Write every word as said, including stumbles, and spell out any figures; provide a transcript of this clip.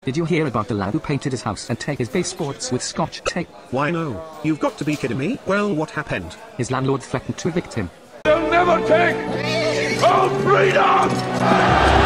Did you hear about the lad who painted his house and taped his baseboards with Scotch tape? Why no, you've got to be kidding me. Well, what happened? His landlord threatened to evict him. They'll never take our freedom!